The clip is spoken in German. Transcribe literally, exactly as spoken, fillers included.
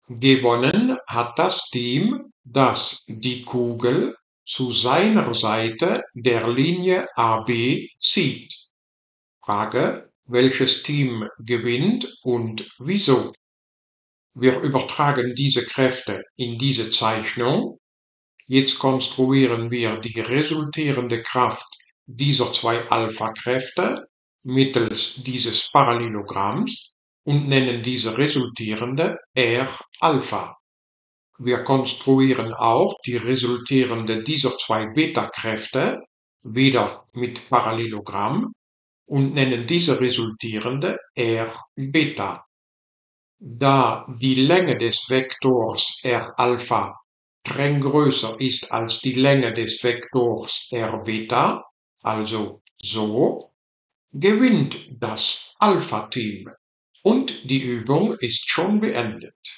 Gewonnen hat das Team, das die Kugel zu seiner Seite der Linie A B zieht. Frage: Welches Team gewinnt und wieso? Wir übertragen diese Kräfte in diese Zeichnung. Jetzt konstruieren wir die resultierende Kraft dieser zwei Alpha-Kräfte mittels dieses Parallelogramms und nennen diese resultierende R-Alpha. Wir konstruieren auch die resultierende dieser zwei Beta-Kräfte wieder mit Parallelogramm und nennen diese resultierende R-Beta. Da die Länge des Vektors R-Alpha streng größer ist als die Länge des Vektors R-Beta, also so, gewinnt das Alpha-Team. Und die Übung ist schon beendet.